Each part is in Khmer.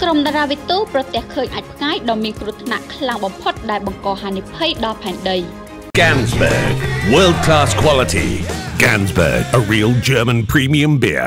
ក្រុមតារាវិទូប្រទះឃើញអាចផ្កាយដ៏មានគ្រោះថ្នាក់ខ្លាំងបំផុតដែលបង្កហានិភ័យដល់ផែនដី Gansberg, world-class quality. Gansberg, a real German premium beer.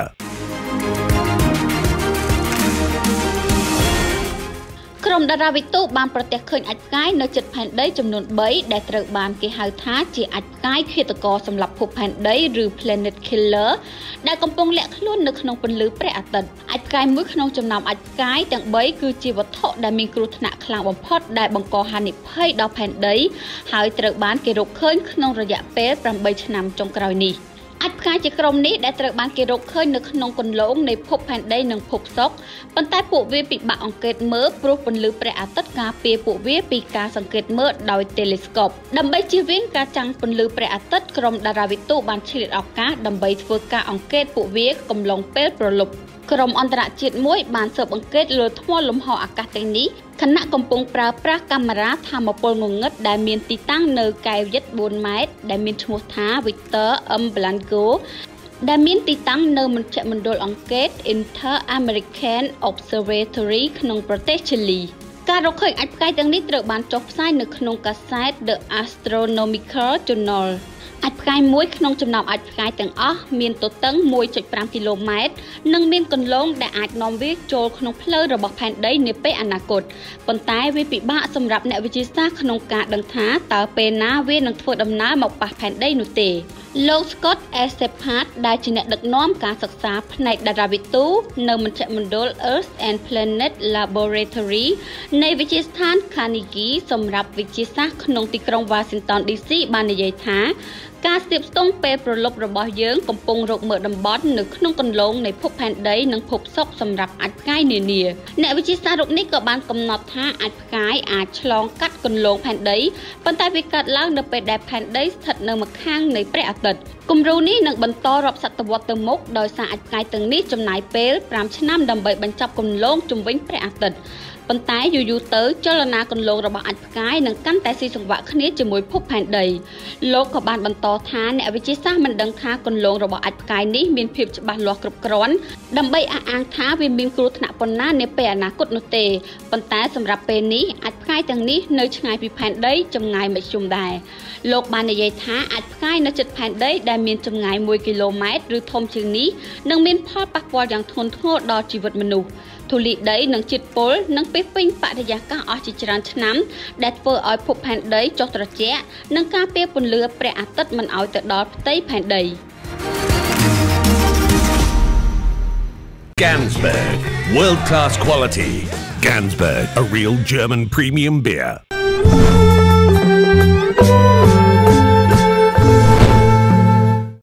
ក្រុមតារាវិទូបានប្រទះឃើញអាចផ្កាយនៅជិតផែនដីចំនួន3ដែលត្រូវបានគេហៅថាជាអាចផ្កាយឃាតករសម្រាប់ភពផែនដីឬ Planet Killer ដែលកំពុងលាក់ខ្លួននៅក្នុងពន្លឺព្រះអាទិត្យអាចផ្កាយមួយក្នុងចំណោមអាចផ្កាយទាំង3គឺជាវត្ថុដែលមានគ្រោះថ្នាក់ខ្លាំងបំផុតដែលបង្កហានិភ័យដល់ផែនដីហើយត្រូវបានគេរកឃើញក្នុងរយៈពេល8ឆ្នាំចុងក្រោយនេះអាចផ្កាយជាក្រុមនេះដែលត្រូវបានគេរកឃើញនៅក្នុងគន្លងនៃភពផែនដីនិងភពសុក្រប៉ុន្តែពួកវាពិបាកអង្កេតមើលព្រោះពន្លឺព្រះអាទិត្យការពារពួកវាពីការសង្កេតមើលដោយ telescope ដើម្បីជៀសវាងការចាំងពន្លឺព្រះអាទិត្យក្រុមតារាវិទូបានឆ្លៀតឱកាសដើម្បីធ្វើការអង្កេតពួកវាកំឡុងពេលប្រលប់ក្រុមអន្តរជាតិមួយបានស៊ើបអង្កេតលើថ្មលំហអាកាសទាំងនេះខណៈកំពុងប្រើប្រាស់កាមេរ៉ាថាមពលងងឹតដែលមានទីតាំងនៅកែវយិត4ម៉ែត្រដែលមានឈ្មោះថា Victor M Blanco ដែលមានទីតាំងនៅមជ្ឈមណ្ឌលអង្កេត Inter-American Observatory ក្នុងប្រទេសជលីការរកឃើញអាចផ្កាយទាំងនេះត្រូវបានចុះផ្សាយនៅក្នុងកាសែត The Astronomical Journal អាចផ្កាយមួយក្នុងចំណោមអាចផ្កាយទាំងអស់មានទទឹង 1.5 គីឡូម៉ែត្រនិងមានគន្លងដែលអាចនាំវាចូលក្នុងផ្លូវរបស់ផែនដីនាពេលអនាគតប៉ុន្តែវាពិបាកសម្រាប់អ្នកវិទ្យាសាស្ត្រក្នុងការដឹងថាតើពេលណាវានឹងធ្វើដំណើរមកប៉ះផែនដីនោះទេលោក Scott Esephat ដែលជាអ្នកដឹកនាំការសិក្សាផ្នែកតារាវិទូនៅមជ្ឈមណ្ឌល Earth and Planet Laboratory នៃវិទ្យាស្ថាន Carnegie សម្រាប់វិទ្យាសាស្ត្រក្នុងទីក្រុង Washington DC បាននិយាយថាការស្ទាបស្ទង់ពេលប្រលប់របស់យើងកំពុងរកមើលតំបន់នៅក្នុងគន្លងនៃភពផែនដីនិងភពសុក្រសម្រាប់អាចផ្កាយនានាអ្នកវិទ្យាសាស្ត្ររូបនេះក៏បានកំណត់ថាអាចផ្កាយអាចឆ្លងកាត់គន្លងផែនដីប៉ុន្តែវាកើតឡើងនៅពេលដែលផែនដីស្ថិតនៅម្ខាងនៃព្រះអាទិត្យគំរូនេះនឹងបន្តរាប់សតវត្សទៅមុខដោយសារអាចផ្កាយទាំងនេះចំណាយពេល5ឆ្នាំដើម្បីបញ្ចប់គន្លងជុំវិញព្រះអាទិត្យប៉ុន្តែយូរទៅចលនាគន្លងរបស់អាចផ្កាយនឹងកាន់តែស៊ីសង្វាក់គ្នាជាមួយភពផែនដីលោកក៏បានបន្តថាអ្នកវិទ្យាសាស្ត្រមិនដឹងថាគន្លងរបស់អាចផ្កាយនេះមានភាពច្បាស់លាស់គ្រប់គ្រាន់ដើម្បីអះអាងថាវាមានគ្រោះថ្នាក់ប៉ុណ្ណានាពេលអនាគតនោះទេប៉ុន្តែសម្រាប់ពេលនេះអាចផ្កាយទាំងនេះនៅឆ្ងាយពីផែនដីចម្ងាយមធ្យមដែរលោកបាននិយាយថាអាចផ្កាយនៅជិតផែនដីដែលមានចម្ងាយ1គីឡូម៉ែត្រឬធំជាងនេះនឹងមានផលប៉ះពាល់យ៉ាងធ្ងន់ធ្ងរដល់ជីវិតមនុស្សធូលីដីនិងជាតិពុលនឹងពេញពេញបរិយាកាសអស់ជាច្រើនឆ្នាំដែលធ្វើឲ្យភពផែនដីចុះត្រជាក់និងការពារពន្លឺព្រះអាទិត្យមិនឲ្យទៅដល់ផ្ទៃផែនដី Gansberg, world-class quality. Gansberg, a real German premium beer.